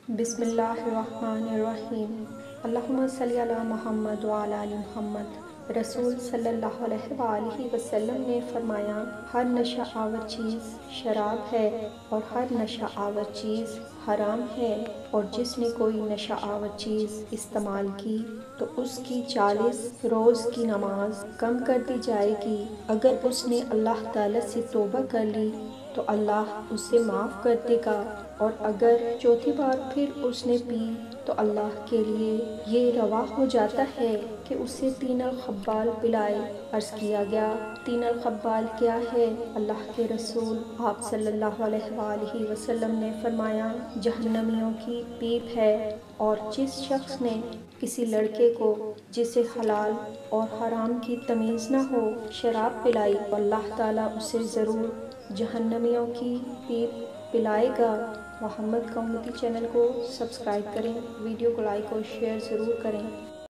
بسم اللہ الرحمن الرحیم۔ اللہم صلی علی محمد وعلی آل محمد۔ رسول صلی اللہ علیہ وآلہ وسلم نے فرمایا، ہر نشہ آور چیز شراب ہے اور ہر نشہ آور چیز حرام ہے، اور جس نے کوئی نشہ آور چیز استعمال کی تو اس کی 40 روز کی نماز کم کر دی جائے گی۔ اگر اس نے اللہ تعالیٰ سے توبہ کر لی تو اللہ اسے معاف کر دے گا، اور اگر چوتھی بار پھر اس نے پی تو اللہ کے لیے یہ روا ہو جاتا ہے کہ اسے تین الخبال پلائے۔ عرض کیا گیا، تین الخبال کیا ہے؟ اللہ کے رسول آپ صلی اللہ علیہ وآلہ وسلم نے فرمایا، جہنمیوں کی پیپ ہے، اور جس شخص نے کسی لڑکے کو جسے حلال اور حرام کی تمیز نہ ہو شراب پلائی تو اللہ تعالیٰ اسے ضرور جہنمیوں کی پیپ پلائے گا۔ محمد کمیونٹی چینل کو سبسکرائب کریں، ویڈیو کو لائک اور شیئر ضرور کریں۔